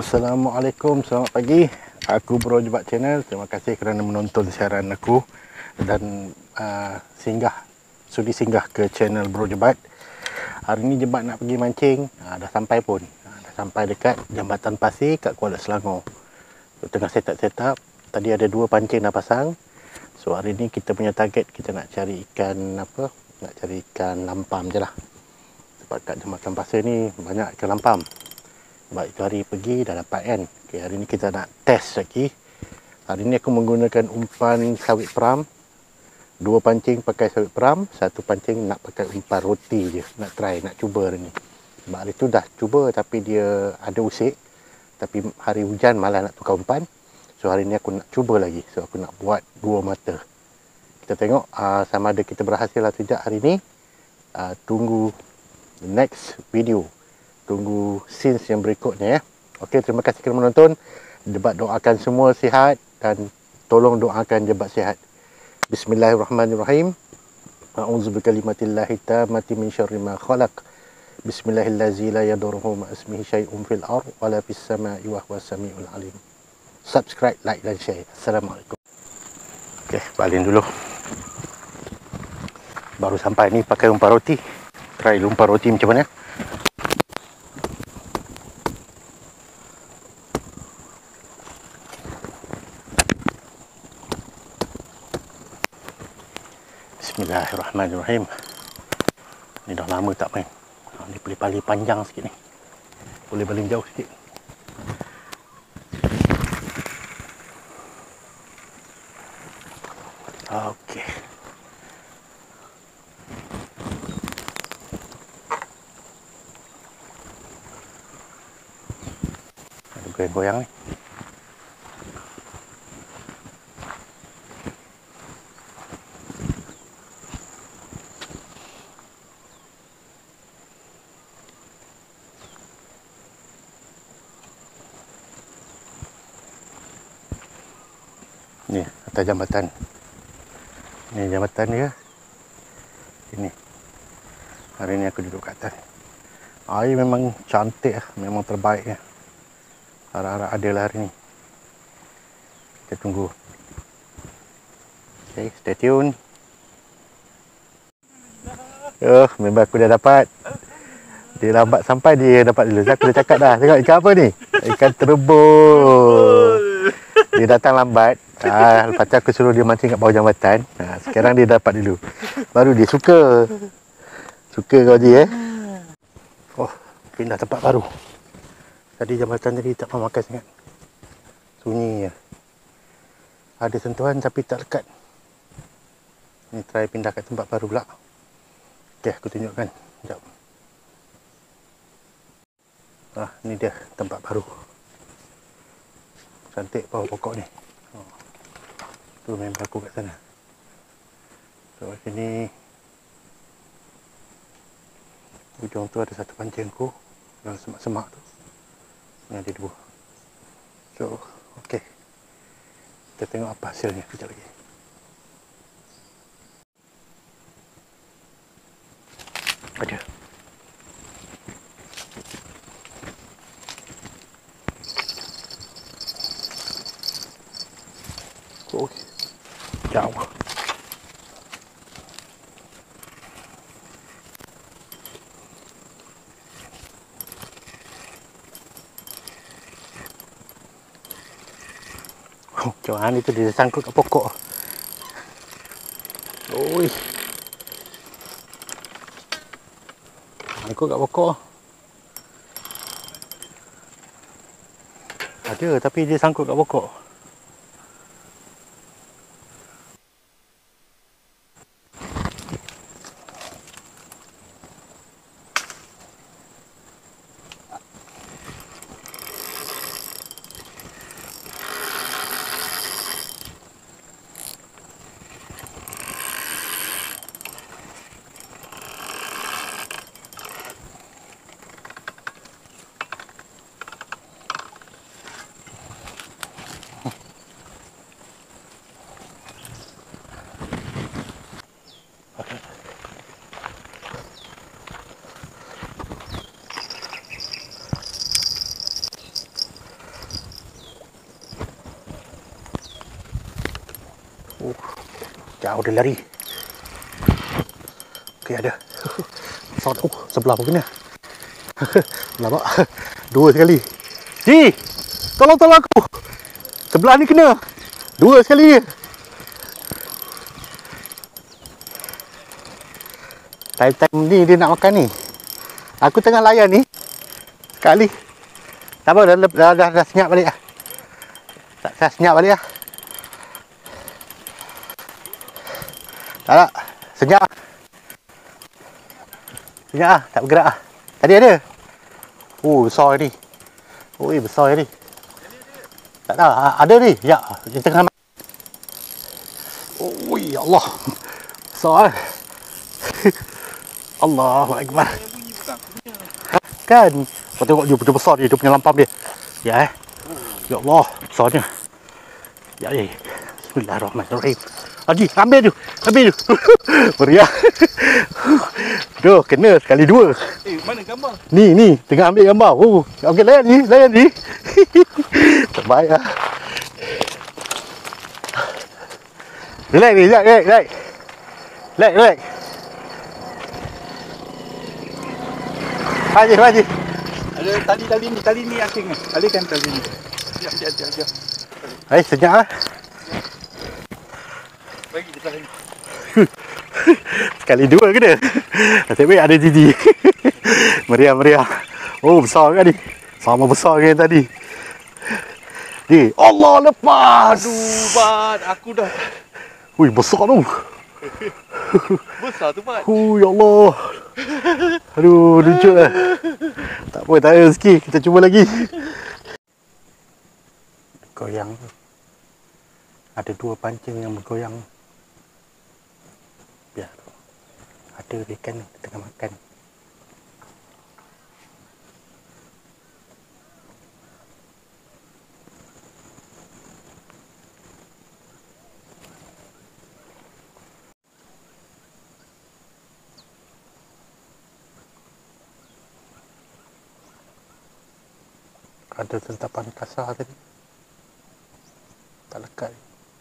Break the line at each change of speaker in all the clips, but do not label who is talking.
Assalamualaikum, selamat pagi. Aku Bro Jebat Channel. Terima kasih kerana menonton siaran aku dan sudi singgah ke channel Bro Jebat. Hari ni Jebat nak pergi mancing. Dah sampai pun. Dah sampai dekat Jambatan Pasir kat Kuala Selangor. Tengah set-up. Tadi ada 2 pancing dah pasang. So hari ni kita punya target, kita nak cari ikan apa? Nak cari ikan lampam je lah. Sebab kat Jambatan Pasir ni banyak ikan lampam. Sebab itu hari pergi dah dapat kan. Okay, hari ni kita nak test lagi. Hari ni aku menggunakan umpan sawit peram. 2 pancing pakai sawit peram, 1 pancing nak pakai umpan roti je. Nak try, nak cuba hari ni. Sebab hari tu dah cuba tapi dia ada usik. Tapi hari hujan malah nak tukar umpan. So hari ni aku nak cuba lagi. So aku nak buat 2 mata. Kita tengok sama ada kita berhasil atau tidak hari ni. Tunggu the next video. Tunggu scenes yang berikutnya ya. Okey, terima kasih kerana menonton. Jebat doakan semua sihat dan tolong doakan Jebat sihat. Bismillahirrahmanirrahim. A'udzu bikalimatillahi tammati min syarri ma khalaq. Bismillahillazi la yadurruhu ma ismihi syai'un fil ardh wa la fis sama'i wa huwas samiul alim. Subscribe, like dan share. Assalamualaikum. Okey, balin dulu. Baru sampai ni pakai umpan roti. Try umpan roti macam mana? Bismillahirrahmanirrahim. Ni dah lama tak main. Ni boleh paling panjang sikit ni. Boleh paling jauh sikit. Okey. Ada goyang-goyang ni. Ni atas jambatan. Ni jambatan dia. Ini. Hari ni aku duduk kat atas. Air memang cantik lah. Memang terbaik lah. Harap-harap ada lah hari ni. Kita tunggu. Okay, stay tune. Member aku dah dapat. Dia lambat sampai dia dapat dulu. Aku dah cakap dah. Tengok ikan apa ni? Ikan terbul. Dia datang lambat. Lepas tu aku suruh dia mancing kat bawah jambatan. Sekarang dia dapat dulu. Baru dia suka. Suka kau je Oh, pindah tempat baru. Tadi jambatan tadi tak makan sangat. Sunyi je. Ada sentuhan tapi tak lekat. Ni try pindah kat tempat baru pula. Okey, aku tunjukkan. Sekejap. Ni dia tempat baru. Cantik bawah pokok ni. Tu member aku kat sana. So sini ujung tu ada satu pancing aku dalam semak-semak tu. Ni ada 2. So okey. Kita tengok apa hasilnya kejap lagi. Ada. Okey. Jauh. Johan itu dia sangkut kat pokok. Oi. Sangkut kat pokok. Ada tapi dia sangkut kat pokok. Jauh dia lari. Okey, ada. Sebelah pun kena. Nampak? Dua sekali. Ji! Tolong aku. Sebelah ni kena. Dua sekali je. Time-time ni dia nak makan ni. Aku tengah layan ni. Sekali. Tak apa, dah senyap balik lah. Dah senyap balik lah. Tak. Senyap. Senyap lah. Tak bergerak lah. Tadi ada. Besar ni. Besar ni. Tak tahu. Ada ni. Ya. Dia tengah makan. Ya Allah. Besar. Allahu Akbar. Kan? Kau tengok dia besar dia punya lampam dia. Ya Ya Allah, besarnya. Ya ya. Bismillahirrahmanirrahim. Haji, ambil tu. Meriah. Duh, kena sekali dua.
Mana gambar?
Ni, tengah ambil gambar. Okey, layan ni. Terbaik lah. Relax. Haji.
Ada tali ni asing. Alihkan tali ni. Siap.
Hai, senyap lah.
Bagi dia tali ni.
Sekali dua ke dia? Nasib baik ada Gigi. Meriah. Besar kan ni? Sama besar kan yang tadi. Ni, Allah lepas.
Aduh, Bat, aku dah.
Besar tu.
Besar tu, Bat.
Ya Allah. Aduh, lucu lah. Tak apa, tak ada rezeki. Kita cuba lagi. Goyang. Ada dua pancing yang bergoyang. Biar. Ada ikan tengah makan. Ada tentapan kasar tadi. Tak lekat.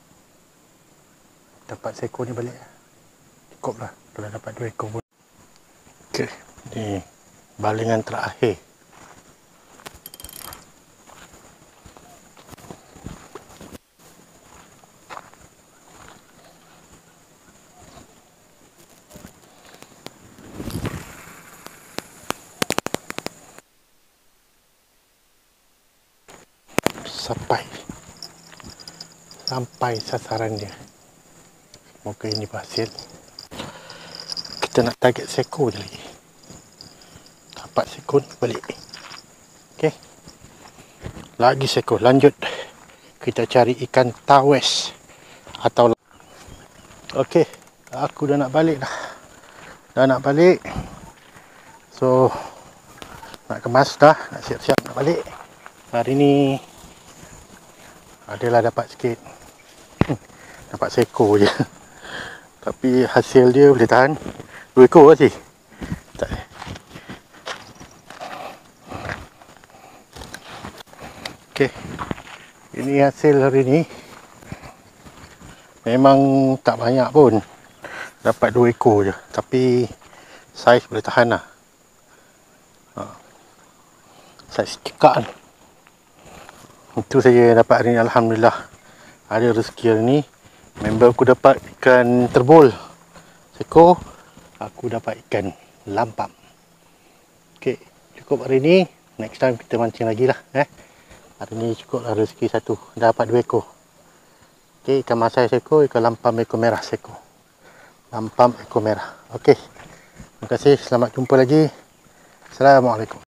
Dapat seekor ni balik. Cukup lah. Kalau dapat 2 ekor pun. Okey. Ni balingan terakhir. Sampai sasaran dia. Moga ini berhasil. Kita nak target seekor je lagi. Dapat seekor ni balik. Okey. Lagi seekor. Lanjut. Kita cari ikan tawes. Atau okey. Aku dah nak balik dah. So nak kemas dah. Nak siap-siap nak balik. Hari ni adalah dapat sikit. Dapat seekor je. Tapi hasil dia boleh tahan 2 ekor lah sih. Tak. Okey. Ini hasil hari ni. Memang tak banyak pun. Dapat 2 ekor je. Tapi saiz boleh tahan lah. Saiz cekak ni. Itu saja yang dapat hari ni. Alhamdulillah. Ada rezeki hari ni. Member aku dapat ikan terbol seekor. Aku dapat ikan lampam. Okey, cukup hari ni. Next time kita mancing lagi lah. Hari ni cukup lah rezeki satu. Dapat 2 ekor. Okey, ikan masai seekor. Ikan lampam ekor merah seekor. Lampam ekor merah. Okey. Terima kasih. Selamat jumpa lagi. Assalamualaikum.